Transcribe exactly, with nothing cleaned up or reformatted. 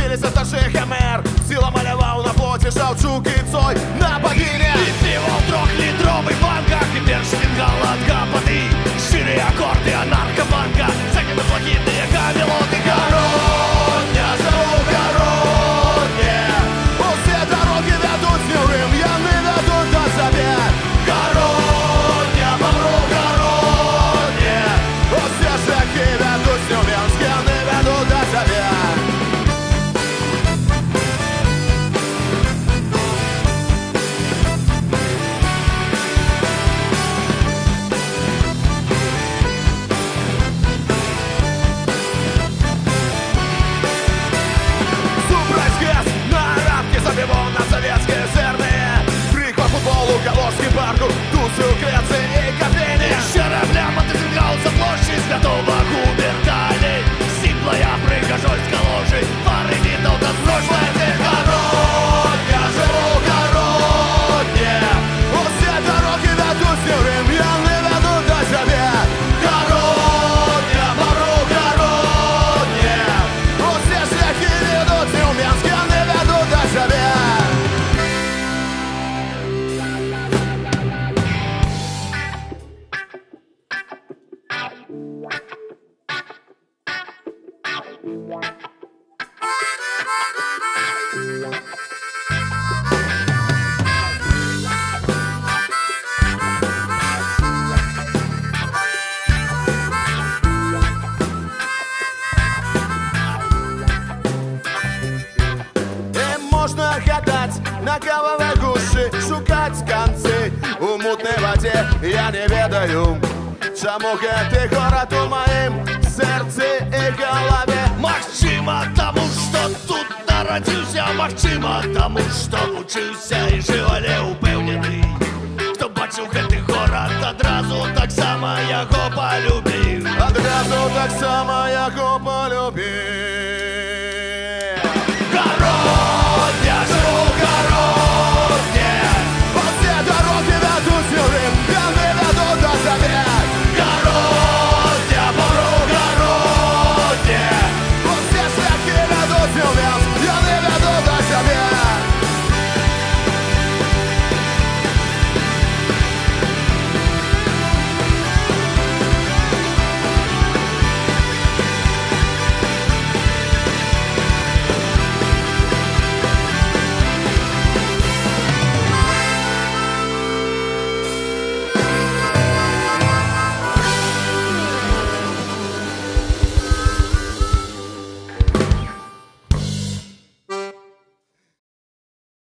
З'явилися старший химер, сіла малював на плоті Шевчук і Цой на богине. И пиво в трехлитровых банках, и Берштингал от Капоты. Шире аккорды анаркобанка, закинут блокитные камелоты. Короння, живу в Коронне. Все дороги ведут с Юрым, яны ведут до себе. Короння, помру в Коронне. Все шляхи ведут с Нюрнберг, яны ведут до себе. Советские сырные Приква футболу, Калужский парку, Тусы, Греции и кофейни. Щеребля, мотоциклался площадь Святого Кубертали. Сиплая прихожой с калошей, пары видов до прошлой. Короння, живу в Коронне. Все дороги ведут с Нюрнберг, яны ведут до себе. Короння, помру в Коронне. Все шляхи ведут с Нюрнберг, яны ведут до себе. Можна гадать на голове гуші, шукать концы у мутной воде. Я не ведаю, чому гэты город у моим сердце и голове. Магчыма таму, што тут нарадзіўся, магчыма таму, што вучыўся і жыў, але упэўнены, хто бачыў гэты горад, адразу таксама яго палюбіў. Адразу таксама яго полюбіў.